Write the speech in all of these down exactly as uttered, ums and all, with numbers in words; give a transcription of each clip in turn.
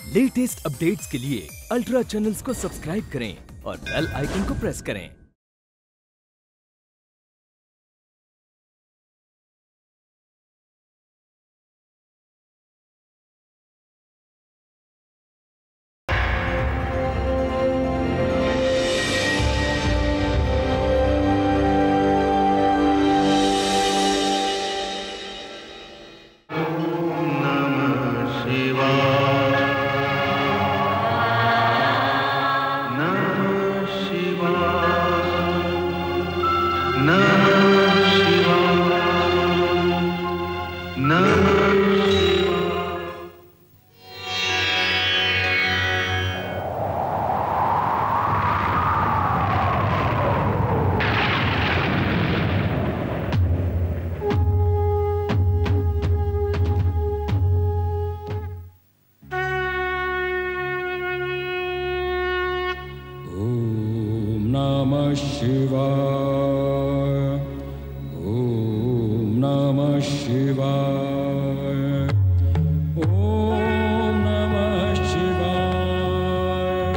Latest updates के लिए ultra channels को सब्सक्राइब करें और बेल आइकन को प्रेस करें। Namah Shivay. Om Namah Shivay. Om Namah Shivay.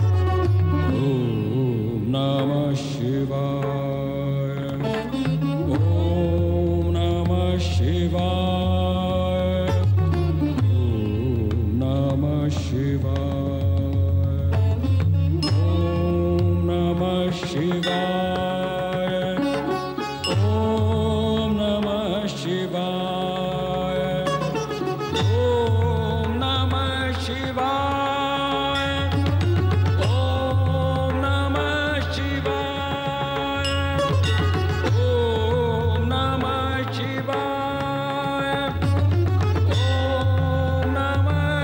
Om Namah Shivay. Om Namah Shivay. Om Namah Shivay. Shivaya. Om Namah Shivaya. Om Namah Shivaya. Om Namah Shivaya. Om Namah Shivaya. Om Namah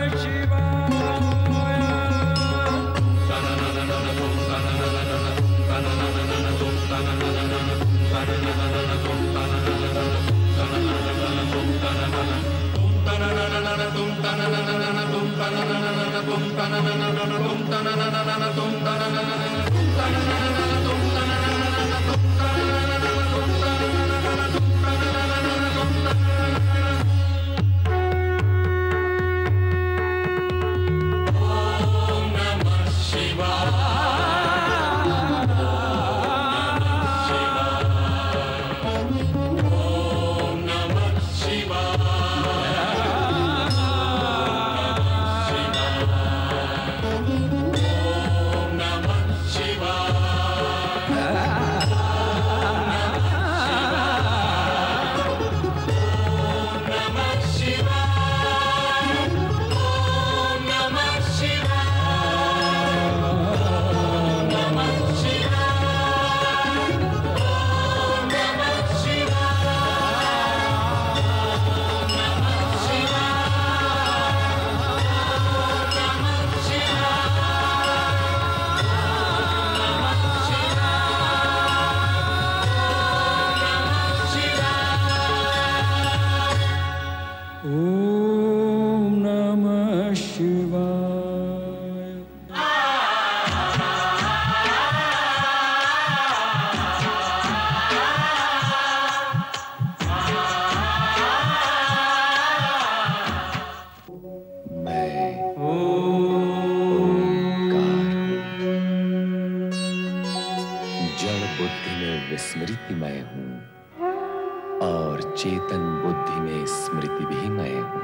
स्मृतिमय हूँ और चेतन बुद्धि में स्मृति भी मैं हूँ।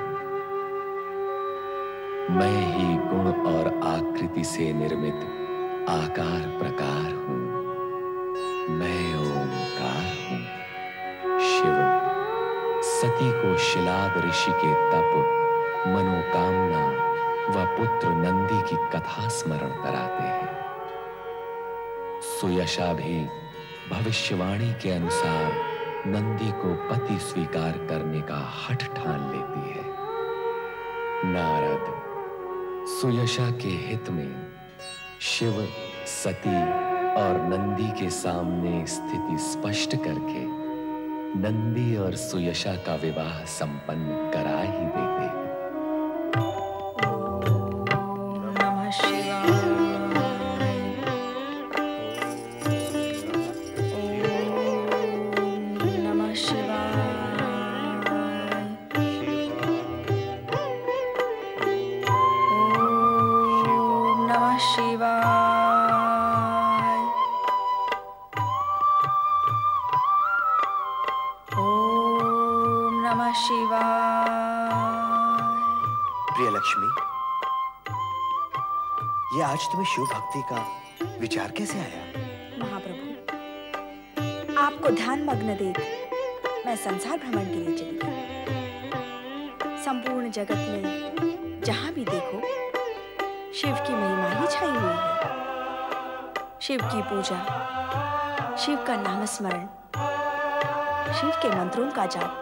मैं ही गुण और आकृति से निर्मित आकार प्रकार हूँ। मैं ओंकार हूँ। शिव सती को शिलाद ऋषि के तप, मनोकामना व पुत्र नंदी की कथा स्मरण कराते हैं। सुयशा भी भविष्यवाणी के अनुसार नंदी को पति स्वीकार करने का हठ ठान लेती है। नारद सुयशा के हित में शिव, सती और नंदी के सामने स्थिति स्पष्ट करके नंदी और सुयशा का विवाह संपन्न करा ही देते हैं। Om शिवाय। ओम नमः शिवाय। प्रिय लक्ष्मी, ये आज तुम्हें शिव भक्ति का विचार कैसे आया? महाप्रभु, आपको ध्यान मग्न देख मैं संसार भ्रमण के लिए चली गई। संपूर्ण जगत में जहां भी देखो शिव की महिमा ही छाई हुई है। शिव की पूजा, शिव का नाम स्मरण, शिव के मंत्रों का जाप।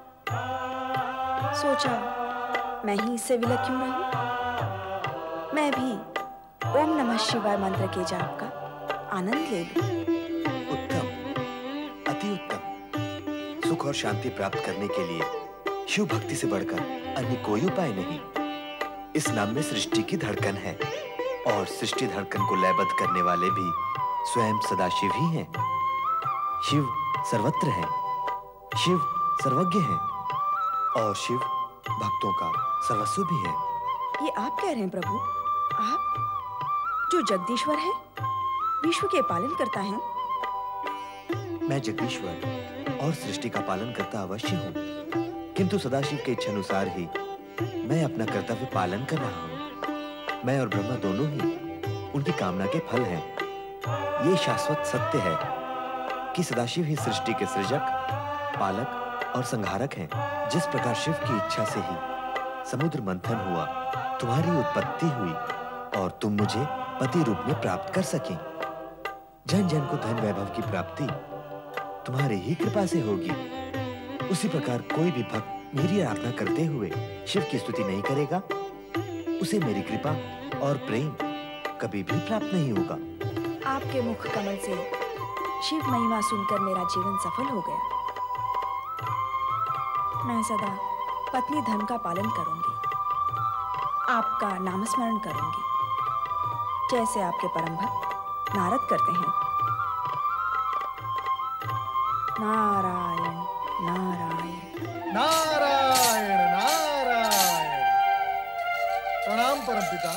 सोचा मैं ही इससे विलग क्यों रहूं? मैं भी ओम नमः शिवाय मंत्र के जाप का आनंद ले लूं। उत्तम, अति उत्तम। सुख और शांति प्राप्त करने के लिए शिव भक्ति से बढ़कर अन्य कोई उपाय नहीं। इस नाम में सृष्टि की धड़कन है और सृष्टि धड़कन को लयबद्ध करने वाले भी स्वयं सदाशिव ही हैं। शिव सर्वत्र है, शिव सर्वज्ञ है और शिव भक्तों का सर्वस्व भी है। ये आप कह रहे हैं प्रभु? आप जो जगदीश्वर है, विश्व के पालन करता है? मैं जगदीश्वर और सृष्टि का पालन करता अवश्य हूँ, किंतु सदाशिव के इच्छा अनुसार ही मैं अपना कर्तव्य पालन कर रहा हूँ। मैं और ब्रह्मा दोनों ही उनकी कामना के फल हैं। ये शाश्वत सत्य है कि सदाशिव ही सृष्टि के सृजक, पालक और संहारक हैं। जिस प्रकार शिव की इच्छा से ही समुद्र मंथन हुआ, तुम्हारी उत्पत्ति हुई और तुम मुझे पति रूप में प्राप्त कर सके। जन जन को धन वैभव की प्राप्ति तुम्हारी ही कृपा से होगी। उसी प्रकार कोई भी भक्त मेरी आराधना करते हुए शिव की स्तुति नहीं करेगा, उसे मेरी कृपा और प्रेम कभी भी प्राप्त नहीं होगा। आपके मुख कमल से शिव महिमा सुनकर मेरा जीवन सफल हो गया। मैं सदा पत्नी धर्म का पालन करूंगी, आपका नामस्मरण करूंगी, जैसे आपके परम भक्त नारद करते हैं। नारायण नारायण नारायण नारायण। प्रणाम परमपिता,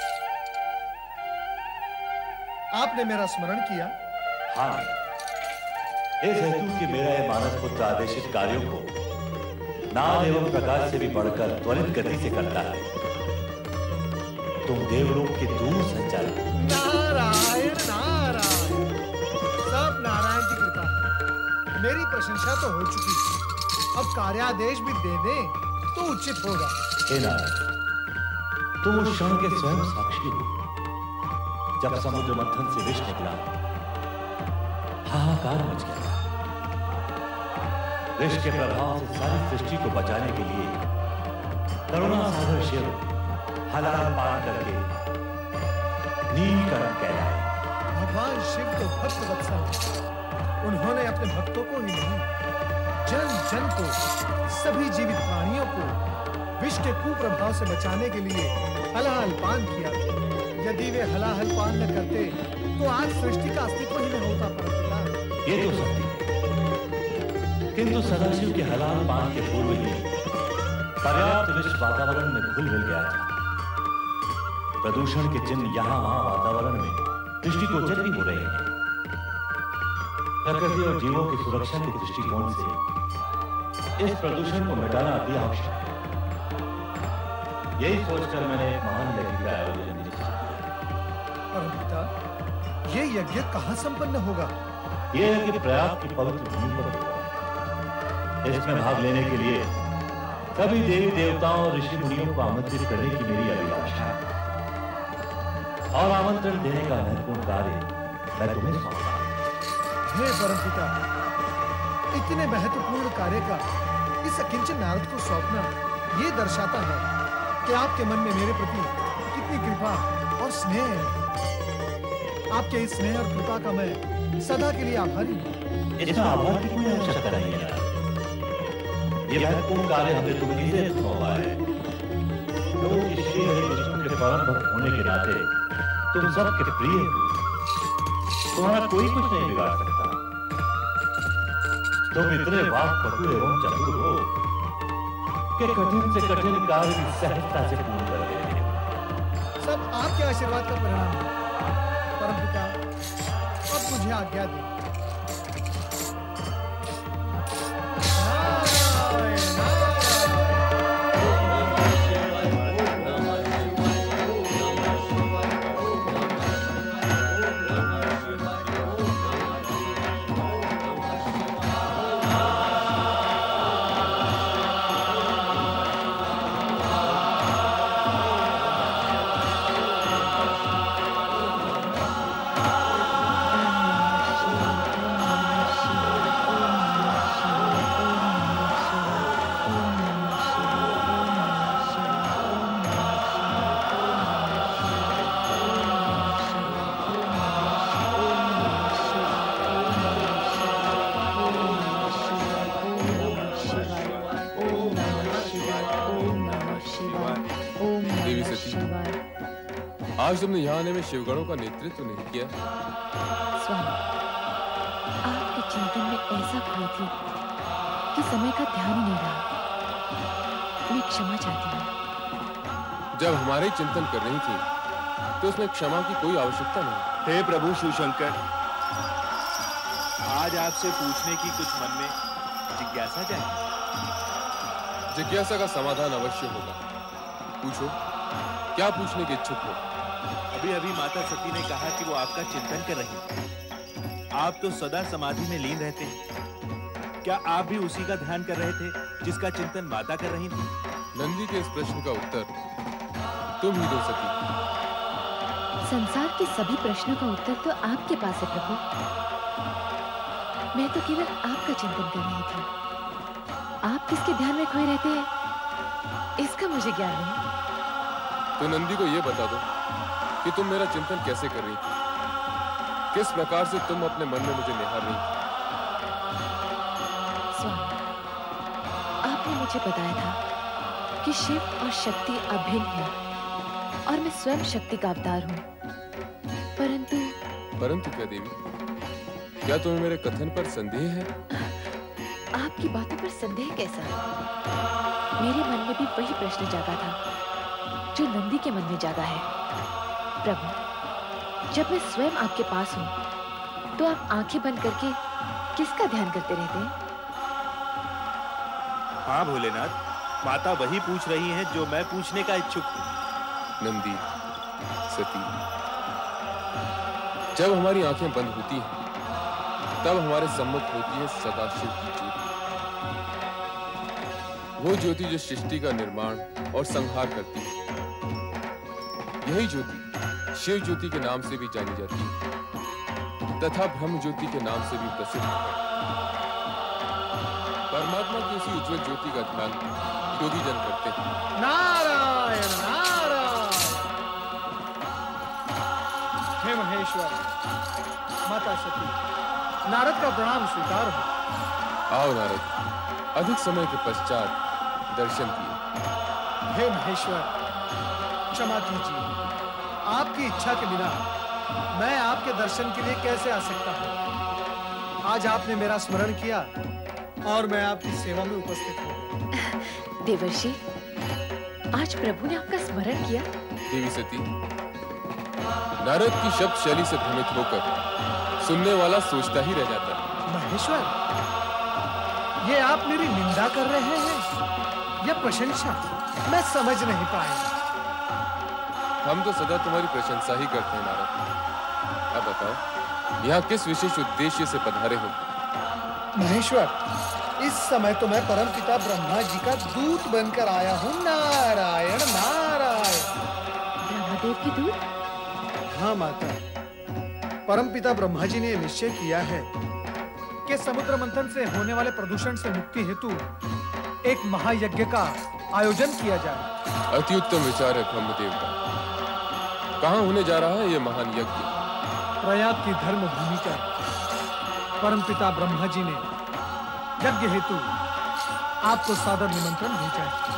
आपने मेरा स्मरण किया? हाँ, इस हेतु कि मेरा यह मानस पुत्र आदेशित कार्यों को नाम एवं प्रकाश से भी बढ़कर त्वरित गति से करता है। तुम देवलोक के दूर संचालक। नारायण नारायण। सब नारायण की कृपा। मेरी प्रशंसा तो हो चुकी, अब कार्यादेश भी दे दें तो उचित होगा। हे नारायण, तुम उस क्षण के स्वयं साक्षी हो जब समुद्र मंथन से विष निकला, हाहाकार मच गया। विष के प्रभाव से सारी सृष्टि को बचाने के लिए करुणा सागर शिव हलाल पान करके नीलकंठ कहलाए। भगवान शिव तो भक्त वत्सल, उन्होंने अपने भक्तों को ही नहीं, जन जन को, सभी जीवित प्राणियों को विष के कुप्रभाव से बचाने के लिए हलाहल पान किया। यदि वे हलाहल पान न करते तो आज सृष्टि का अस्तित्व ही नहीं होता। परंपरा ये तो सत्य है, किंतु सदाशिव के हलाल पान के पूर्व ही पर्याप्त विष वातावरण में घुल मिल गया था। प्रदूषण के चिन्ह यहां वहां वातावरण में दृष्टिगोचर भी हो रहे हैं। प्रकृति और जीवों की सुरक्षा के दृष्टिकोण से इस प्रदूषण को मिटाना अति आवश्यक है। यही सोचकर मैंने एक महान यज्ञ का आयोजन निश्चित किया। परंपिता, ये यज्ञ कहाँ संपन्न होगा? यह यज्ञ प्रयाग की पवित्र भूमि पर होगा। इसमें भाग लेने के लिए सभी देवी देवताओं और ऋषि मुनियों को आमंत्रित करने की मेरी अभिलाषा है और आमंत्रण देने का महत्वपूर्ण कार्य मैं तुम्हें सौंपता हूं। हे परमपिता, इतने महत्वपूर्ण कार्य का इस अकिंचन नारद को सौंपना ये दर्शाता है कि आपके मन में मेरे प्रति कितनी कृपा और स्नेह है। आपके इस स्नेह और कृपा का मैं सदा के लिए आभारी हूँ। इसमें आभार की कोई आवश्यकता नहीं है। ये महत्वपूर्ण कार्य हमने तुम्हें इसलिए सौंपा है क्योंकि श्री हरि विष्णु के परम भक्त होने के नाते तुम सबके प्रिय हो। तुम्हारा कोई कुछ नहीं बिगाड़ सकता। तुम इतने वाक्पटु एवं चतुर हो कि कठिन से कठिन कार्य की सहजता से पूर्ण कर देते हो। सब आपके आशीर्वाद का परिणाम है। परमपिता, अब मुझे आज्ञा दें। नारायण आज तुमने यहाँ आने में शिवगणों का नेतृत्व नहीं किया। स्वामी, आपके चिंतन में ऐसा खोई थी कि समय का ध्यान ही नहीं रहा। मैं क्षमा चाहती हूँ। जब हमारे चिंतन कर रही थी तो उसमें क्षमा की कोई आवश्यकता नहीं। हे प्रभु शिवशंकर, आज आपसे पूछने की कुछ मन में जिज्ञासा जाए। जिज्ञासा का समाधान अवश्य होगा। पूछो, क्या पूछने के इच्छुक हो? अभी अभी माता सती ने कहा कि वो आपका चिंतन कर रही हैं। आप तो सदा समाधि में लीन रहते हैं। क्या आप भी उसी का ध्यान कर रहे थे जिसका चिंतन माता कर रही थी? नंदी के इस प्रश्न का उत्तर तुम ही दो सती। संसार के सभी प्रश्नों का उत्तर तो आपके पास है प्रभु। मैं तो केवल आपका चिंतन कर रही थी। आप किसके ध्यान में खोए रहते हैं, इसका मुझे ज्ञान नहीं। तो नंदी को यह बता दो कि तुम मेरा चिंतन कैसे कर रही थी, किस प्रकार से तुम अपने मन में मुझे निहार रही थी। स्वामी, आपने मुझे बताया था कि शिव और शक्ति अभिन्न है और मैं स्वयं शक्ति का अवतार हूँ। परंतु परंतु क्या देवी, क्या तुम्हें मेरे कथन पर संदेह है? आपकी बातों पर संदेह कैसा? मेरे मन में भी वही प्रश्न जागा था जो नंदी के मन में जागा है। प्रभु, जब मैं स्वयं आपके पास हूँ तो आप आंखें बंद करके किसका ध्यान करते रहते हैं? हाँ भोलेनाथ, माता वही पूछ रही हैं जो मैं पूछने का इच्छुक हूँ। नंदी, सती, जब हमारी आंखें बंद होती हैं तब हमारे सम्मुख होती है सदाशिव की ज्योति। वो ज्योति जो सृष्टि का निर्माण और संहार करती है। यही ज्योति शिव ज्योति के नाम से भी जानी जाती है तथा ब्रह्म ज्योति के नाम से भी प्रसिद्ध है। परमात्मा की उसी उज्ज्वल ज्योति का ध्यान योगी जन करते हैं। नारायण नारायण। हे महेश्वर, माता सती, नारद का प्रणाम स्वीकार हो। आओ नारद, अधिक समय के पश्चात दर्शन किए। हे महेश्वर, क्षमा कीजिए, आपकी इच्छा के बिना मैं आपके दर्शन के लिए कैसे आ सकता हूँ। आज आपने मेरा स्मरण किया और मैं आपकी सेवा में उपस्थित हूँ। देवर्षि, आज प्रभु ने आपका स्मरण किया। देवी सती, नारद की शब्द शैली से भ्रमित होकर सुनने वाला सोचता ही रह जाता है। महेश्वर, ये आप मेरी निंदा कर रहे हैं या प्रशंसा? मैं समझ नहीं पाया। हम तो सदा तुम्हारी प्रशंसा ही करते हैं नारद। अब बताओ, यहाँ किस विशेष उद्देश्य से पधारे हो? महेश्वर, इस समय तो मैं परमपिता ब्रह्मा जी का दूत बनकर आया हूँ। नारायण नारायण। ब्रह्मदेव की दूत? हाँ माता, परमपिता ब्रह्मा जी ने निश्चय किया है कि समुद्र मंथन से होने वाले प्रदूषण से मुक्ति हेतु एक महायज्ञ का आयोजन किया जाए। अति उत्तम विचार है ब्रह्मदेव का। कहाँ होने जा रहा है ये महान यज्ञ? प्रयाग की धर्म भूमि पर परमपिता ब्रह्मा जी ने यज्ञ हेतु आपको सादर निमंत्रण भेजा है।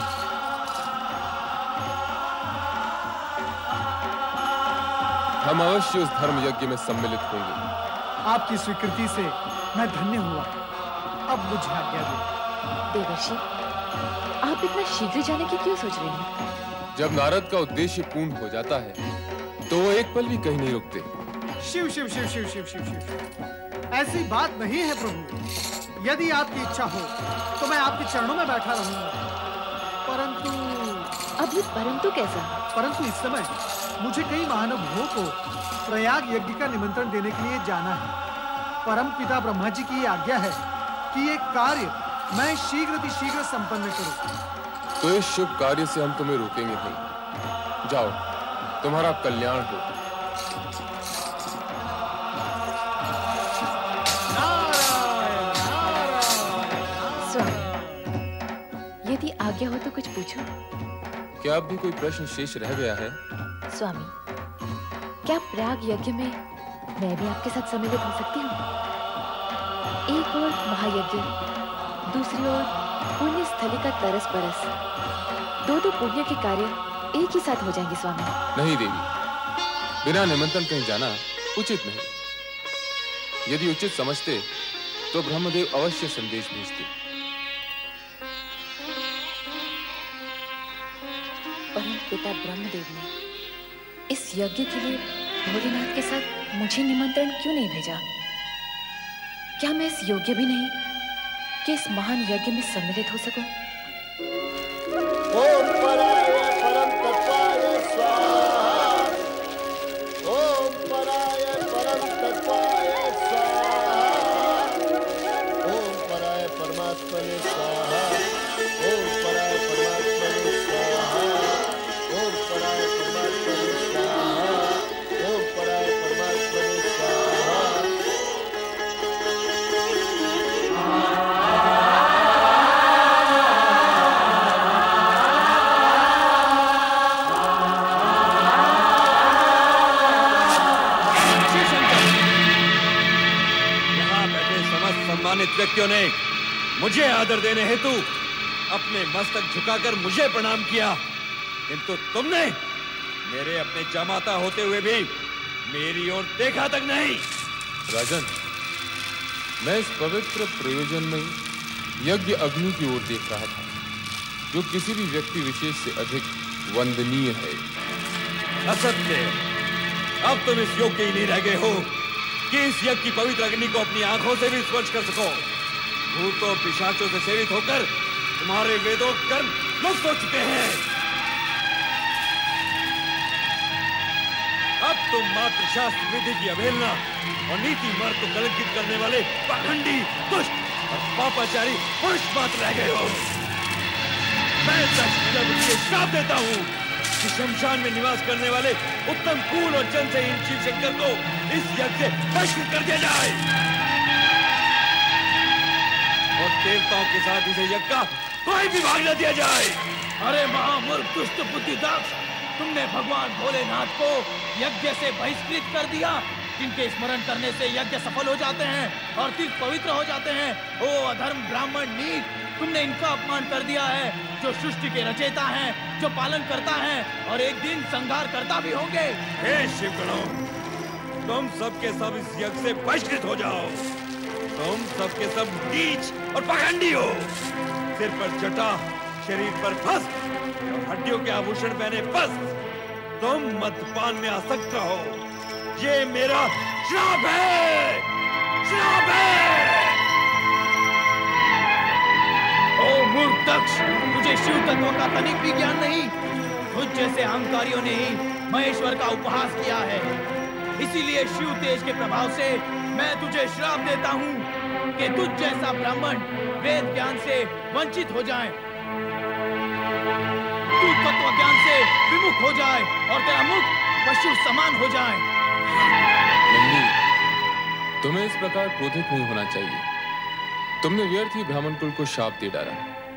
हम अवश्य उस धर्म यज्ञ में सम्मिलित होंगे। आपकी स्वीकृति से मैं धन्य हुआ। अब मुझे आज्ञा दे। देवर्षि, आप इतना शीघ्र जाने की क्यों सोच रही हैं? जब नारद का उद्देश्य पूर्ण हो जाता है तो वो एक पल भी कहीं नहीं रुकते। शिव शिव शिव शिव शिव शिव शिव ऐसी बात नहीं है प्रभु। यदि आपकी इच्छा हो तो मैं आपके चरणों में बैठा रहूंगा, परंतु अब ये परंतु कैसा? परंतु इस समय मुझे कई महानुभावों को प्रयाग यज्ञ का निमंत्रण देने के लिए जाना है। परम पिता ब्रह्मा जी की आज्ञा है कि ये कार्य मैं शीघ्र शीघ्र संपन्न करूं। तो इस शुभ कार्य से हम तुम्हें रोकेंगे नहीं। जाओ, तुम्हारा कल्याण हो। स्वामी, यदि आज्ञा हो तो कुछ पूछो। क्या अब भी कोई प्रश्न शेष रह गया है? स्वामी, क्या प्रयाग यज्ञ में मैं भी आपके साथ सम्मिलित हो सकती हूँ? एक और महायज्ञ, दूसरी ओर पुण्य स्थली का तरस परस, दो दो पुण्य के कार्य एक ही साथ हो जाएंगे स्वामी। नहीं देवी, बिना निमंत्रण कहीं जाना उचित नहीं। यदि उचित समझते तो ब्रह्मदेव अवश्य संदेश भेजते। परम पिता ब्रह्मदेव ने इस यज्ञ के लिए भोलेनाथ के साथ मुझे निमंत्रण क्यों नहीं भेजा? क्या मैं इस योग्य भी नहीं कि इस महान यज्ञ में सम्मिलित हो सकूं? ओम पराय परम तत्वाय स्वाहा। ओम पराय परम तत्वाय स्वाहा। ओम पराय परमात्मने स्वाहा। ओम पराय परमात्मने स्वाहा। ओम पराय परमात्मने स्वाहा। ओम पराय परमात्मने स्वाहा। सम्मानित व्यक्तियों ने मुझे आदर देने हेतु अपने मस्तक झुकाकर मुझे प्रणाम किया, किंतु तुमने मेरे अपने जमाता होते हुए भी मेरी ओर देखा तक नहीं। राजन, मैं इस पवित्र प्रयोजन में यज्ञ अग्नि की ओर देख रहा था, जो किसी भी व्यक्ति विशेष से अधिक वंदनीय है। असत्य, अब तुम इस योग्य ही नहीं रह गए हो कि इस यज्ञ की पवित्र अग्नि को अपनी आंखों से भी स्पर्श कर सको। भूतों पिशाचों से सेवित होकर तुम्हारे वेदों कर्म लुप्त हो चुके हैं। अब तुम मात्र शास्त्र विधि की अवहेलना और नीति मार्ग को कलंकित करने वाले पाखंडी, दुष्ट और पापाचारी पुरुष मात्र रह गए हो। मैं श्राप देता हूँ कि शमशान में निवास करने वाले उत्तम कुल और जन से इन शिव शंकर को इस यज्ञ से बहिष्कृत कर दिया जाए और देवताओं के साथ इसे यज्ञ का कोई भी भाग न दिया जाए। अरे महामूर्ख दुष्ट बुद्धिदाक्ष, तुमने भगवान भोलेनाथ को यज्ञ से बहिष्कृत कर दिया, जिनके स्मरण करने से यज्ञ सफल हो जाते हैं और तीर्थ पवित्र हो जाते हैं। ओ अधर्म ब्राह्मण नीच, तुमने इनका अपमान कर दिया है, जो सृष्टि के रचयिता हैं, जो पालन करता है और एक दिन संहार करता भी होंगे। हे शिवगणों, तुम सबके सब इस यज्ञ से बहिष्कृत हो जाओ। तुम सबके सब नीच और पाखंडी हो। सिर पर जटा, शरीर पर भस्म और हड्डियों के आभूषण पहने भस्म, तुम मद्यपान में आसक्त रहो। ये मेरा श्राप है, श्राप है। ओ मूर्ख दक्ष, तुझे शिव तत्व का तनिक भी ज्ञान नहीं। तुझ जैसे अहंकारियों ने ही महेश्वर का उपहास किया है। इसीलिए शिव तेज के प्रभाव से मैं तुझे श्राप देता हूँ कि तुझ जैसा ब्राह्मण वेद ज्ञान से वंचित हो जाए, तू तत्व ज्ञान से विमुख हो जाए और तेरा मुख पशु समान हो जाए। नंदी, तुम्हें इस प्रकार क्रोधित नहीं होना चाहिए। तुमने व्यर्थ ही ब्राह्मण कुल को शाप दे डाला।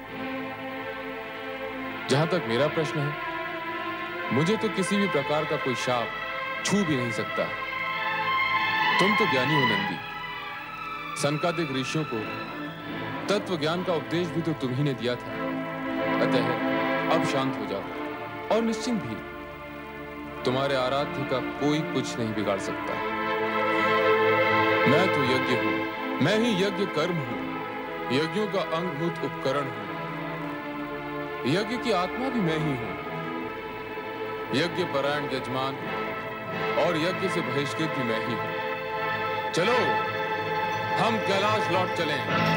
जहां तक मेरा प्रश्न है, मुझे तो किसी भी प्रकार का कोई शाप छू भी नहीं सकता। तुम तो ज्ञानी हो नंदी। सनकादिक ऋषियों को तत्व ज्ञान का उपदेश भी तो तुम ही ने दिया था। अतः अब शांत हो जाओ और निश्चिंत भी। तुम्हारे आराध्य का कोई कुछ नहीं बिगाड़ सकता। मैं तो यज्ञ हूं, मैं ही यज्ञ कर्म हूं, यज्ञों का अंगभूत उपकरण हूं। यज्ञ की आत्मा भी मैं ही हूं। यज्ञ परायण यजमान और यज्ञ से बहिष्कृत भी मैं ही हूं। चलो हम कैलाश लौट चलें।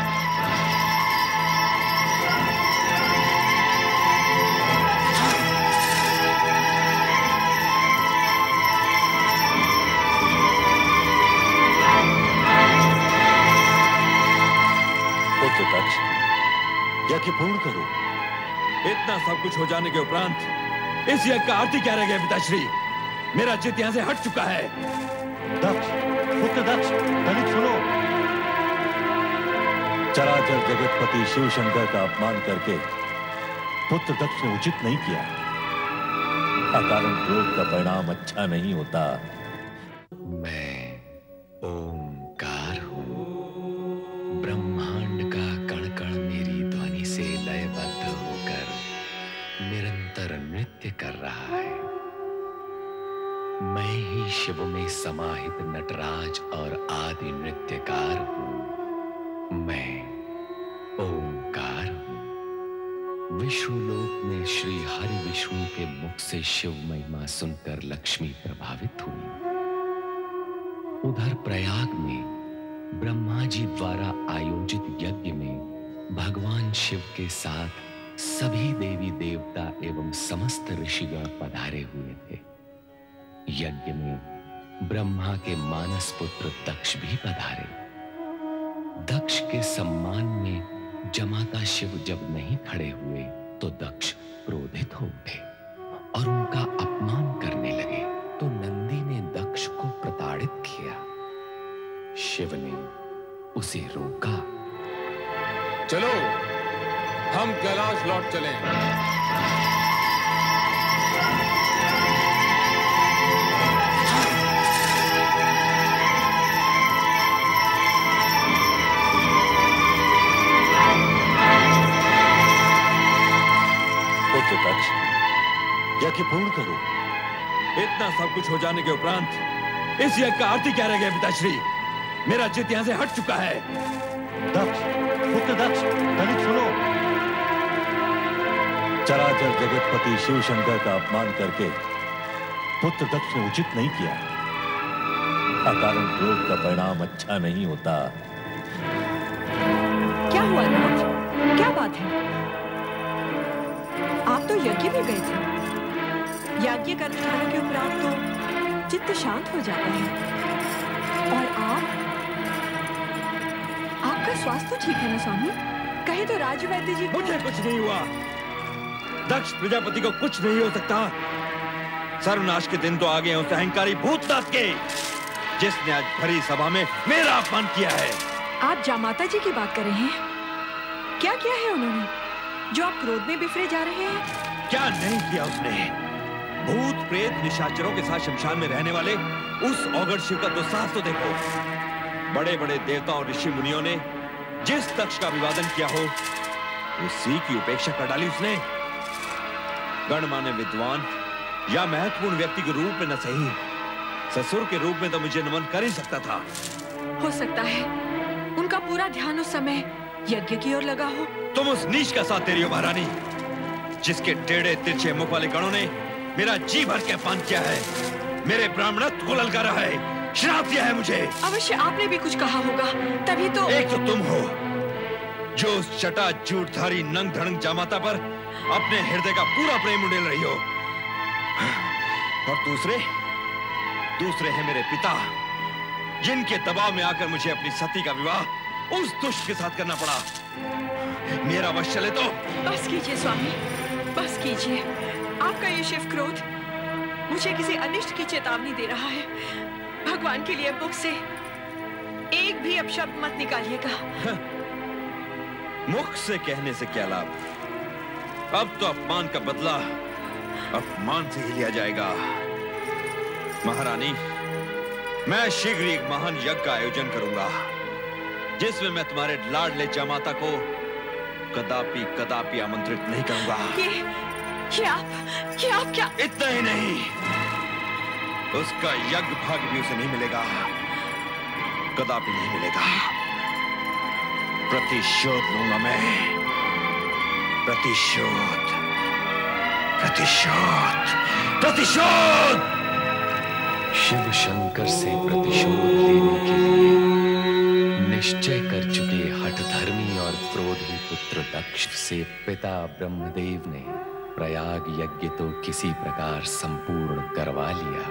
पुत्र दक्ष, यज्ञ पूर्ण करो। इतना सब कुछ हो जाने के उपरांत इस यज्ञ का आरती क्या रह गया पिताश्री? मेरा चित्त यहां से हट चुका है। दक्ष, पुत्र दक्ष, तनिक सुनो। चराचर जगतपति शिव शंकर का अपमान करके पुत्र दक्ष ने उचित नहीं किया। अकारण क्रोध का परिणाम अच्छा नहीं होता। मैं ओंकार हूं। ब्रह्मांड का कण कण मेरी ध्वनि से लयबद्ध होकर निरंतर नृत्य कर रहा है। मैं ही शिव में समाहित नटराज और आदि नृत्यकार हूं। मैं ओंकार हूं। विष्णु लोक में श्री हरि विष्णु के मुख से शिव महिमा सुनकर लक्ष्मी प्रभावित हुई। उधर प्रयाग में ब्रह्मा जी द्वारा आयोजित यज्ञ में भगवान शिव के साथ सभी देवी देवता एवं समस्त ऋषिगण पधारे हुए थे। यज्ञ में ब्रह्मा के मानस पुत्र दक्ष भी पधारे। दक्ष के सम्मान में जमाता शिव जब नहीं खड़े हुए तो दक्ष क्रोधित हो उठे और उनका अपमान करने लगे। तो नंदी ने दक्ष को प्रताड़ित किया। शिव ने उसे रोका। चलो हम कैलाश लौट चलें। पुत्र दक्ष, यज्ञ पूर्ण करो। इतना सब कुछ हो जाने के उपरांत इस यज्ञ का आरती क्या रह गया पिताश्री? मेरा चित्त यहां से हट चुका है। दक्ष, पुत्र दक्ष, तनिक सुनो। चराचर जगतपति शिव शंकर का अपमान करके पुत्र दक्ष ने उचित नहीं किया। अकारण क्रोध का परिणाम अच्छा नहीं होता। क्या हुआ राज? क्या बात है? आप तो यज्ञ में गए थे। यज्ञ का अनुष्ठान के उपरांत तो चित्त शांत हो जाता है। और आप आपका स्वास्थ्य तो ठीक है ना स्वामी? कहे तो राजवैद्य जी को... मुझे कुछ नहीं हुआ। दक्ष प्रजापति को कुछ नहीं हो सकता। सर्वनाश के दिन तो आ गए उस अहंकारी भूतनाथ के, जिसने आज भरी सभा में मेरा अपमान किया है। आप जामाता जी की बात कर रहे हैं? क्या किया है उन्होंने जो आप क्रोध में बिफरे जा रहे हैं? क्या नहीं किया उसने? भूत प्रेत निशाचरों के साथ शमशान में रहने वाले उस औगड़ शिव का दुस्साहस तो देखो। बड़े बड़े देवता और ऋषि मुनियों ने जिस दक्ष का अभिवादन किया हो उसी की उपेक्षा कर डाली उसने। गणमान्य विद्वान या महत्वपूर्ण व्यक्ति के रूप में न सही, ससुर के रूप में तो मुझे नमन कर ही सकता था। हो सकता है उनका पूरा ध्यान उस समय यज्ञ की ओर लगा हो। तुम उस नीच का साथ दे रही हो महारानी, जिसके टेढ़े तिरछे मुख वाले गणों ने मेरा जी भर के अपमान किया है, मेरे ब्राह्मणत्व को ललकारा है, श्राप दिया है मुझे। अवश्य आपने भी कुछ कहा होगा, तभी तो... एक तो तुम हो जो उस चटा झूठधारी नंग धड़ंग जामाता पर अपने हृदय का पूरा प्रेम उड़ेल रही हो, और दूसरे दूसरे हैं मेरे पिता, जिनके दबाव में आकर मुझे अपनी सती का विवाह उस दुष्ट के साथ करना पड़ा। मेरा वश चले तो... बस कीजिए स्वामी, बस कीजिए। आपका ये शिव क्रोध मुझे किसी अनिष्ट की चेतावनी दे रहा है। भगवान के लिए मुख से एक भी अपशब्द मत निकालिएगा। मुख से कहने से क्या लाभ? अब तो अपमान का बदला अपमान से ही लिया जाएगा। महारानी, मैं शीघ्र ही एक महान यज्ञ का आयोजन करूंगा, जिसमें मैं तुम्हारे लाडले जामाता को कदापि कदापि आमंत्रित नहीं करूंगा। ये, ये आप, ये आप क्या? इतना ही नहीं, उसका यज्ञ भाग भी उसे नहीं मिलेगा, कदापि नहीं मिलेगा। प्रतिशोध लूंगा मैं, प्रतिशोध। प्रतिशोध, प्रतिशोध। शिव शंकर से प्रतिशोध लेने के लिए निश्चय कर चुके हठधर्मी और क्रोधी पुत्र दक्ष से पिता ब्रह्मदेव ने प्रयाग यज्ञ तो किसी प्रकार संपूर्ण करवा लिया,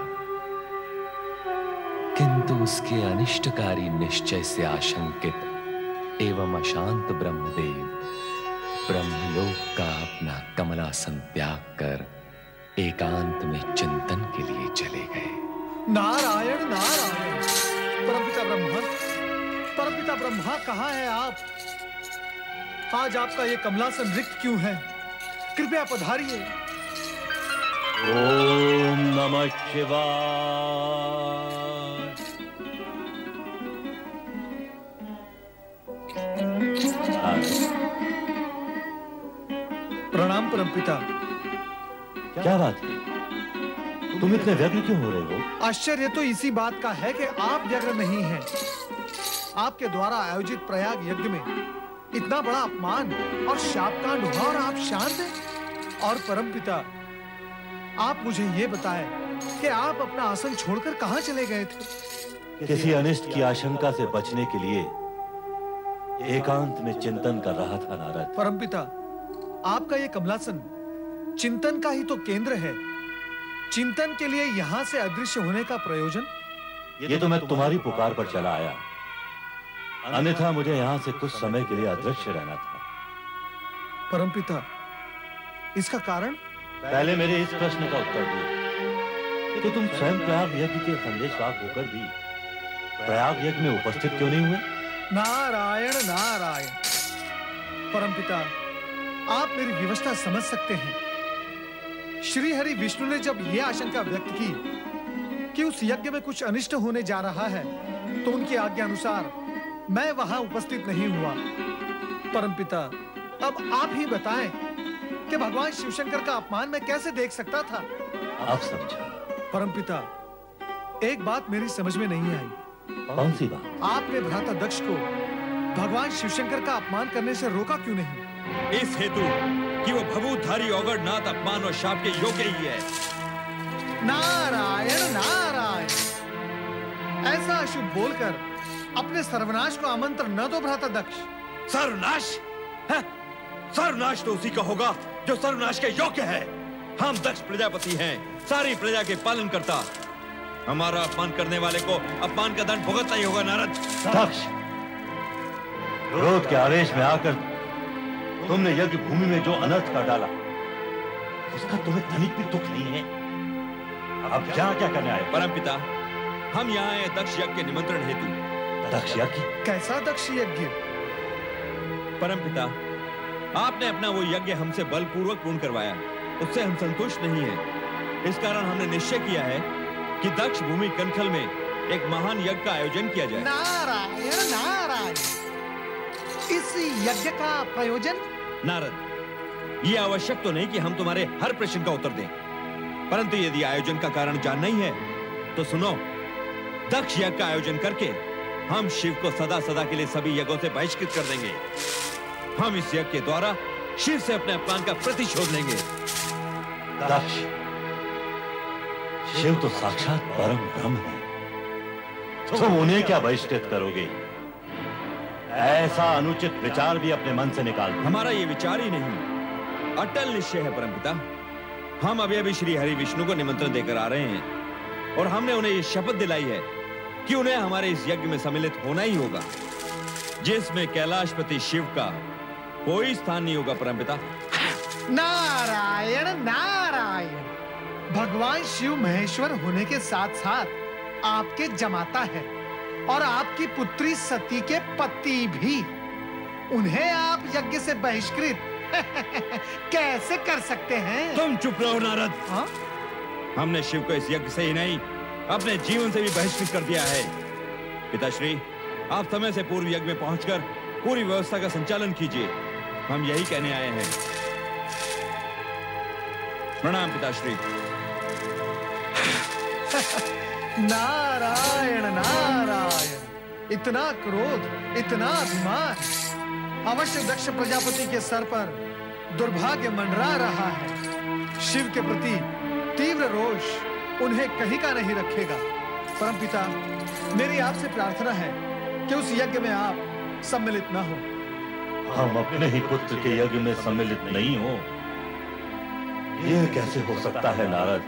किंतु उसके अनिष्टकारी निश्चय से आशंकित एवं अशांत ब्रह्मदेव ब्रह्मलोक का अपना कमलासन त्याग कर एकांत में चिंतन के लिए चले गए। नारायण नारायण। परमपिता ब्रह्मा, परमपिता ब्रह्मा कहाँ है आप? आज आपका ये कमलासन रिक्त क्यों है? कृपया पधारिए। ओम नमः शिवाय। प्रणाम परमपिता। क्या बात है, तुम इतने व्यग्र क्यों हो रहे हो? आश्चर्य तो इसी बात का है कि आप व्यग्र नहीं हैं। आपके द्वारा आयोजित प्रयाग यज्ञ में इतना बड़ा अपमान और शापकांड हुआ और आप शांत हैं? और परमपिता, आप मुझे ये बताएं कि आप अपना आसन छोड़कर कहां चले गए थे? किसी अनिष्ट की आशंका से बचने के लिए एकांत में चिंतन कर रहा था नारद। परमपिता, आपका ये कमलासन चिंतन का ही तो केंद्र है। चिंतन के लिए यहाँ से अदृश्य होने का प्रयोजन? ये तो मैं तुम्हारी पुकार पर चला आया, अन्यथा मुझे यहाँ से कुछ समय के लिए अदृश्य रहना था। परमपिता, इसका कारण? पहले मेरे इस प्रश्न का उत्तर दो कि तुम स्वयं प्रयाग यज्ञ के संदेशवाहक होकर भी प्रयाग यज्ञ में उपस्थित क्यों नहीं हुए? नारायण नारायण। परमपिता, आप मेरी विवशता समझ सकते हैं। श्री हरि विष्णु ने जब यह आशंका व्यक्त की कि उस यज्ञ में कुछ अनिष्ट होने जा रहा है, तो उनकी आज्ञा अनुसार मैं वहां उपस्थित नहीं हुआ। परमपिता, अब आप ही बताएं कि भगवान शिवशंकर का अपमान मैं कैसे देख सकता था? आप समझा। परमपिता, एक बात मेरी समझ में नहीं आई। कौन सी बात? आपने भ्राता दक्ष को भगवान शिवशंकर का अपमान करने से रोका क्यों नहीं? इस हेतु कि वो भभूतधारी औगढ़नाथ अपमान और शाप के योग्य ही है। नारायण नारायण। ऐसा अशुभ बोलकर अपने सर्वनाश को आमंत्रण न दो भ्राता दक्ष। सर्वनाश है? सर्वनाश तो उसी का होगा जो सर्वनाश के योग्य है। हम दक्ष प्रजापति हैं, सारी प्रजा के पालन करता। हमारा अपमान करने वाले को अपमान का दंड भुगतना ही होगा। नारद। दक्ष, क्रोध के आवेश में आकर तुमने यज्ञ भूमि में जो अनर्थ कर डाला, उसका तुम्हें तनिक भी दुख नहीं है। अब यहाँ क्या करने आए? परमपिता, हम यहाँ आए दक्ष यज्ञ के निमंत्रण हेतु। दक्ष यज्ञ? कैसा दक्ष यज्ञ? परमपिता, आपने अपना वो यज्ञ हमसे बलपूर्वक पूर्ण करवाया, उससे हम संतुष्ट नहीं हैं। इस कारण हमने निश्चय किया है कि दक्ष भूमि कनखल में एक महान यज्ञ का आयोजन किया जाए। नारायण नारायण। इस यज्ञ का प्रयोजन? नारद, ये आवश्यक तो नहीं कि हम तुम्हारे हर प्रश्न का उत्तर दें, परंतु यदि आयोजन का कारण जानना ही है तो सुनो। दक्ष यज्ञ का आयोजन करके हम शिव को सदा सदा के लिए सभी यज्ञों से बहिष्कृत कर देंगे। हम इस यज्ञ के द्वारा शिव से अपने अपमान का प्रतिशोध लेंगे। दक्ष, शिव तो साक्षात परम ब्रह्म है, तुम उन्हें क्या बहिष्कृत करोगे? ऐसा अनुचित विचार भी अपने मन से निकाल दो। हमारा ये विचार ही नहीं, अटल निश्चय है परमपिता। हम अभी अभी श्री हरि विष्णु को निमंत्रण देकर आ रहे हैं और हमने उन्हें ये शपथ दिलाई है कि उन्हें हमारे इस यज्ञ में सम्मिलित होना ही होगा, जिसमें कैलाशपति शिव का कोई स्थान नहीं होगा। परमपिता। नारायण नारायण। भगवान शिव महेश्वर होने के साथ साथ आपके जमाता है और आपकी पुत्री सती के पति भी। उन्हें आप यज्ञ से बहिष्कृत कैसे कर सकते हैं? तुम चुप रहो नारद। हा? हमने शिव को इस यज्ञ से ही नहीं, अपने जीवन से भी बहिष्कृत कर दिया है। पिताश्री, आप समय से पूर्व यज्ञ में पहुंचकर पूरी व्यवस्था का संचालन कीजिए, हम यही कहने आए हैं। प्रणाम पिताश्री। नारायण नारायण। इतना क्रोध, इतना अभिमान, अवश्य दक्ष प्रजापति के सर पर दुर्भाग्य मंडरा रहा है। शिव के प्रति तीव्र रोष उन्हें कहीं का नहीं रखेगा। परमपिता, मेरी आपसे प्रार्थना है कि उस यज्ञ में आप सम्मिलित न हो। हम अपने ही पुत्र के यज्ञ में सम्मिलित नहीं हो, यह कैसे हो सकता है नारद?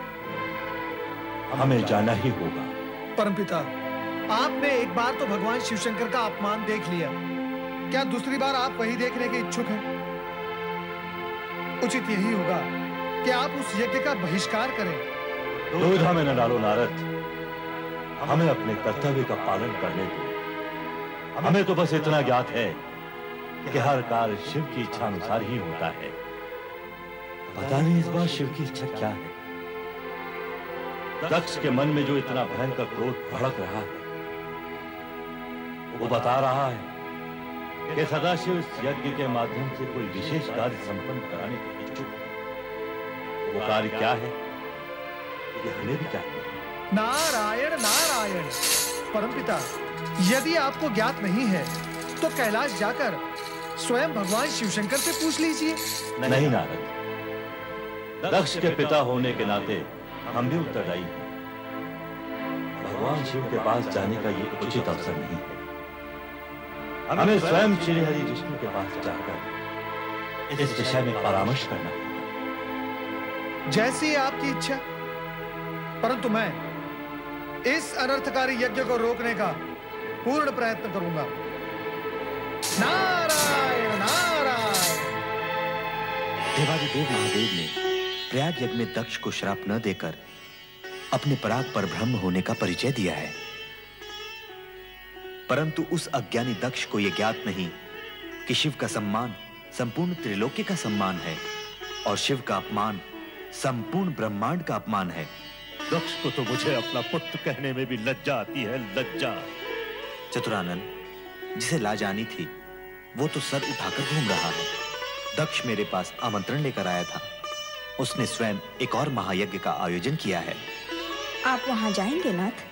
हमें जाना ही होगा। परमपिता, आपने एक बार तो भगवान शिवशंकर का अपमान देख लिया, क्या दूसरी बार आप वही देखने के इच्छुक हैं? उचित यही होगा कि आप उस यज्ञ का बहिष्कार करें। दुविधा में न डालो नारद, हमें अपने कर्तव्य का पालन करने दो। हमें तो बस इतना ज्ञात है कि हर कार्य शिव की इच्छा अनुसार ही होता है। पता नहीं इस बार शिव की इच्छा क्या है। दक्ष के मन में जो इतना भयंकर क्रोध भड़क रहा है, वो बता रहा है कि सदाशिव इस यज्ञ के माध्यम से कोई विशेष कार्य संपन्न कराने के इच्छुक है। वो कार्य क्या है, ये हमें भी चाहिए। नारायण नारायण। परमपिता, यदि आपको ज्ञात नहीं है तो कैलाश जाकर स्वयं भगवान शिवशंकर से पूछ लीजिए। नहीं नारद, दक्ष के पिता होने के नाते हम भी उत्तरदायी हैं। भगवान शिव के पास जाने का ये उचित अवसर नहीं है। हमें स्वयं श्री हरि विष्णु के पास जाकर इस विषय में परामर्श करना है। जैसी आपकी इच्छा, परंतु मैं इस अनर्थकारी यज्ञ को रोकने का पूर्ण प्रयत्न करूंगा। नारायण नारायण। देवादिदेव महादेव ने प्रयाग यज्ञ में दक्ष को श्राप न देकर अपने पराग पर ब्रह्म होने का परिचय दिया है, परंतु उस अज्ञानी दक्ष को यह ज्ञात नहीं कि शिव का सम्मान संपूर्ण त्रिलोकी का सम्मान है और शिव का अपमान संपूर्ण ब्रह्मांड का अपमान है। दक्ष को तो मुझे अपना पुत्र कहने में भी लज्जा आती है, लज्जा। चतुरानन, जिसे लाज आनी थी वो तो सर उठाकर घूम रहा है। दक्ष मेरे पास आमंत्रण लेकर आया था, उसने स्वयं एक और महायज्ञ का आयोजन किया है। आप वहां जाएंगे नाथ?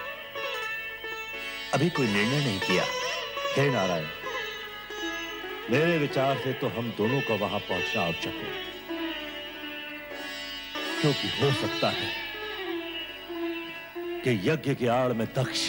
अभी कोई निर्णय नहीं किया। हे नारायण, मेरे विचार से तो हम दोनों का वहां पहुंचना आवश्यक है, क्योंकि हो सकता है कि यज्ञ के आड़ में दक्ष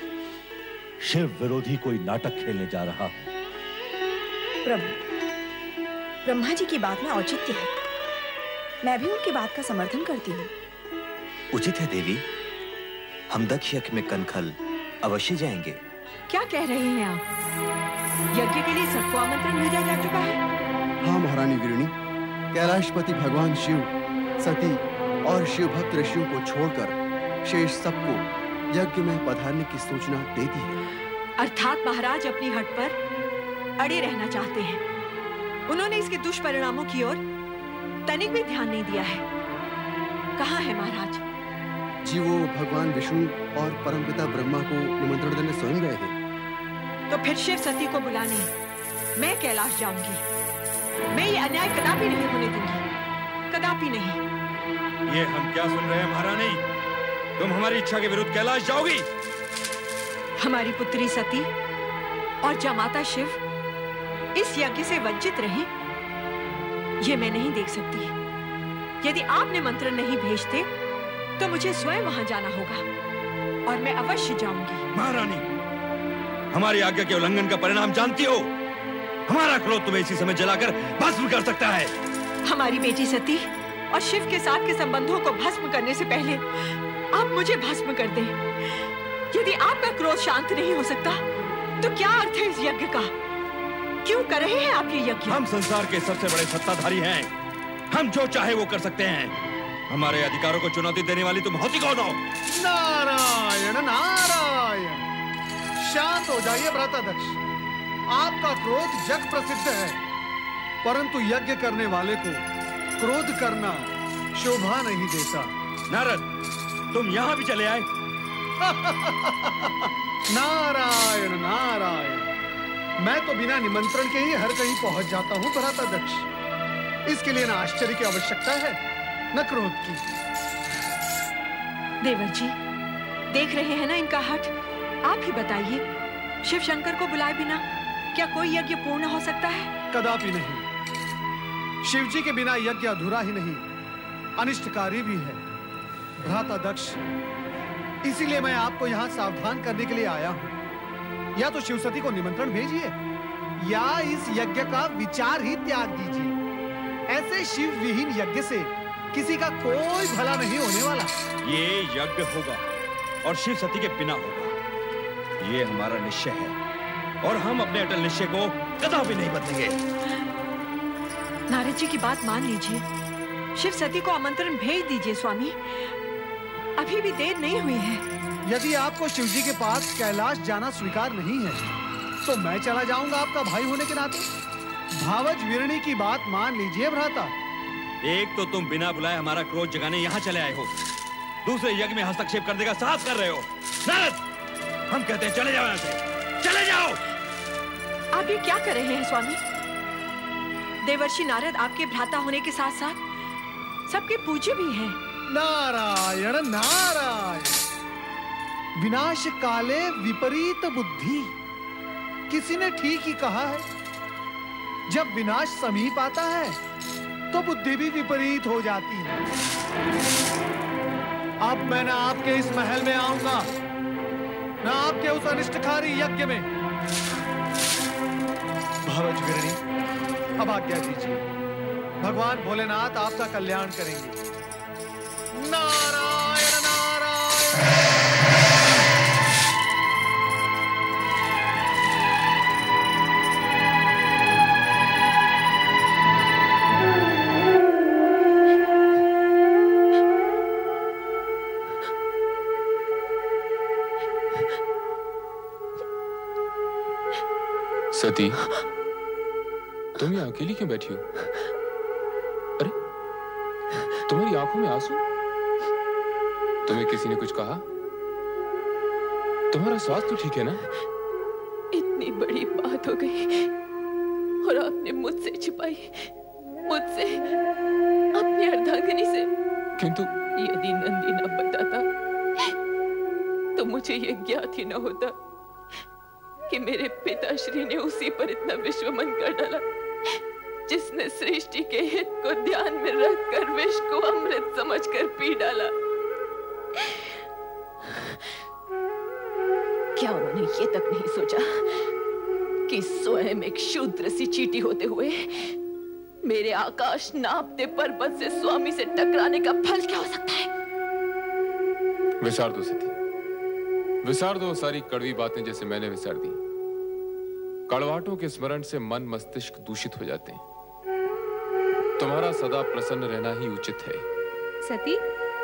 शिव विरोधी कोई नाटक खेलने जा रहा हो। प्रभु, ब्रह्मा जी की बात में औचित्य है, मैं भी उनकी बात का समर्थन करती हूँ। उचित है देवी, हम दक्ष यज्ञ में कनखल अवश्य जाएंगे। क्या कह रहे हैं आप? यज्ञ के लिए सबको आमंत्रण भेजा जा चुका है? हाँ महारानी वीरणी, कैलाशपति भगवान शिव, सती और शिव भक्त ऋषियों को छोड़कर शेष सबको यज्ञ में पधारने की सूचना दे दी है। अर्थात महाराज अपनी हट पर अड़े रहना चाहते हैं। उन्होंने इसके दुष्परिणामों की ओर तनिक भी ध्यान नहीं दिया है। कहाँ है महाराज? जी वो भगवान विष्णु और परमपिता ब्रह्मा को निमंत्रण देने स्वयं गए हैं। तो फिर शिव सती को बुलाने मैं कैलाश जाऊंगी। मैं ये अन्याय कदापि नहीं होने दूंगी, कदापि नहीं। ये हम क्या सुन रहे हैं महारानी? तुम हमारी इच्छा के विरुद्ध कैलाश जाओगी? हमारी पुत्री सती और जमाता शिव इस यज्ञ से वंचित रहे, ये मैं नहीं देख सकती। यदि आप निमंत्रण नहीं भेजते तो मुझे स्वयं वहां जाना होगा और मैं अवश्य जाऊंगी। महारानी, हमारी आज्ञा के उल्लंघन का परिणाम जानती हो। हमारा क्रोध तुम्हें इसी समय जलाकर भस्म कर सकता है। हमारी बेटी सती और शिव के साथ के संबंधों को भस्म करने से पहले आप मुझे भस्म कर दें। यदि आपका क्रोध शांत नहीं हो सकता तो क्या अर्थ है इस यज्ञ का? क्यों कर रहे हैं आप ये यज्ञ? हम संसार के सबसे बड़े सत्ताधारी हैं, हम जो चाहे वो कर सकते हैं। हमारे अधिकारों को चुनौती देने वाली तुम होती कौन हो? नारायण नारायण। शांत हो जाइए भ्राताध्यक्ष, आपका क्रोध जग प्रसिद्ध है, परंतु यज्ञ करने वाले को क्रोध करना शोभा नहीं देता। नारद, तुम यहाँ भी चले आए? नारायण नारायण। मैं तो बिना निमंत्रण के ही हर कहीं पहुंच जाता हूँ भ्राताध्यक्ष। इसके लिए ना आश्चर्य की आवश्यकता है न क्रोध की। देवर जी, देख रहे हैं ना इनका हठ। आप ही बताइए, शिव शंकर को बुलाए बिना क्या कोई यज्ञ पूर्ण हो सकता है? कदापि नहीं। शिव जी के बिना यज्ञ अधूरा ही नहीं अनिष्टकारी भी है। भ्राता दक्ष, इसीलिए मैं आपको यहाँ सावधान करने के लिए आया हूँ। या तो शिवसती को निमंत्रण भेजिए या इस यज्ञ का विचार ही त्याग दीजिए। ऐसे शिव विहीन यज्ञ से किसी का कोई भला नहीं होने वाला। ये यज्ञ होगा और शिव सती के बिना होगा, ये हमारा निश्चय है और हम अपने अटल निश्चय को कदापि नहीं बदलेंगे। नारद जी की बात मान लीजिए, शिव सती को आमंत्रण भेज दीजिए स्वामी, अभी भी देर नहीं हुई है। यदि आपको शिव जी के पास कैलाश जाना स्वीकार नहीं है तो मैं चला जाऊंगा आपका भाई होने के नाते। भावज वीरणी की बात मान लीजिए भ्राता। एक तो तुम बिना बुलाए हमारा क्रोध जगाने यहाँ चले आए हो, दूसरे यज्ञ में हस्तक्षेप करने का साहस कर रहे हो। नारद, हम कहते हैं चले जाओ यहाँ से, चले जाओ। आप ये क्या कर रहे हैं स्वामी? देवर्षि नारद आपके भ्राता होने के साथ साथ सबके पूज्य भी हैं। नारायण नारायण। विनाश काले विपरीत बुद्धि, किसी ने ठीक ही कहा है। जब विनाश समीप आता है तो बुद्धि भी विपरीत हो जाती है। अब मैं ना आपके इस महल में आऊंगा ना आपके उस अनिष्टकारी यज्ञ में। भावज वीरणी, अब आज्ञा दीजिए, भगवान भोलेनाथ आपका कल्याण करेंगे। नारायण नारायण। सती, तुम यहाँ अकेली क्यों बैठी हो? अरे, तुम्हारी आंखों में आंसू? तुम्हें किसी ने कुछ कहा? तुम्हारा स्वास्थ्य तो ठीक है ना? इतनी बड़ी बात हो गई और आपने मुझसे छिपाई, मुझसे, अपनी अर्धांगिनी से। किंतु यदि नंदी न बताता तो मुझे ये ज्ञात ही न होता कि मेरे पिताश्री ने उसी पर इतना विश्वमन कर डाला जिसने सृष्टि के हित को ध्यान में रखकर विष को अमृत समझकर पी डाला। क्या उन्होंने ये तक नहीं सोचा कि स्वयं एक शूद्र सी चींटी होते हुए मेरे आकाश नापते पर्वत से स्वामी से टकराने का फल क्या हो सकता है? विसार दो सती, विसार दो सारी कड़वी बातें जैसे मैंने विसार दी। कड़वाहटों के स्मरण से मन मस्तिष्क दूषित हो जाते हैं। तुम्हारा सदा प्रसन्न रहना ही उचित है। सती,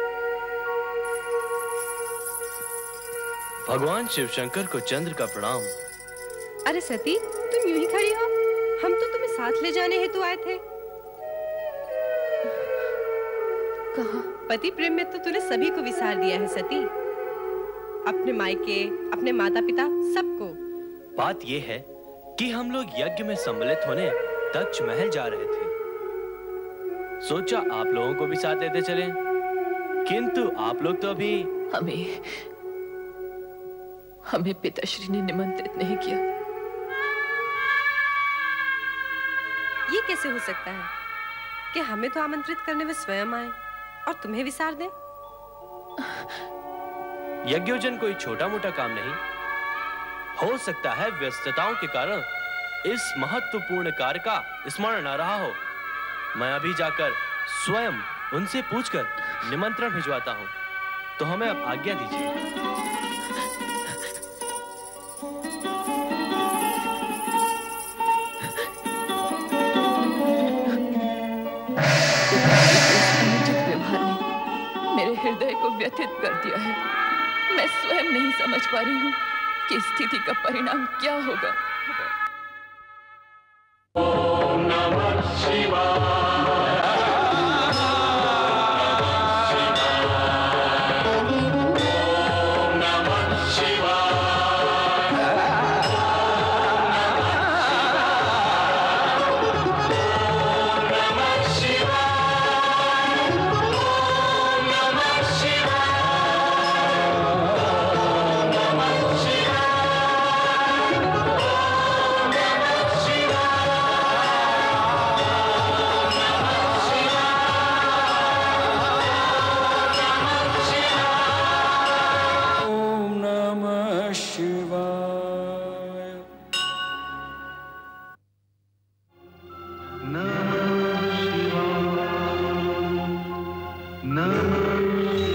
भगवान शिव शंकर को चंद्र का प्रणाम। अरे सती, तुम यूं ही खड़ी हो? हम तो तुम्हें साथ ले जाने हेतु आए थे। कहाँ? पति प्रेम में तो तूने सभी को विसार दिया है सती, अपने मायके, अपने माता पिता, सबको। बात यह है कि हम लोग यज्ञ में सम्मिलित होने दक्ष महल जा रहे थे। सोचा आप लोगों को भी साथ लेते चले, किंतु आप लोग तो अभी हमें हमें पिताश्री ने निमंत्रित नहीं किया। ये कैसे हो सकता है कि हमें तो आमंत्रित करने वे स्वयं आए और तुम्हें विसार दें? यज्ञोजन कोई छोटा मोटा काम नहीं। हो सकता है व्यस्तताओं के कारण इस महत्वपूर्ण कार्य का स्मरण न रहा हो। मैं अभी जाकर स्वयं उनसे पूछकर निमंत्रण भिजवाता हूं। तो हमें अब आज्ञा दीजिए। मेरे हृदय को व्यथित कर दिया है। मैं स्वयं नहीं समझ पा रही हूँ कि स्थिति का परिणाम क्या होगा। ओम नमः शिवाय। Shiva.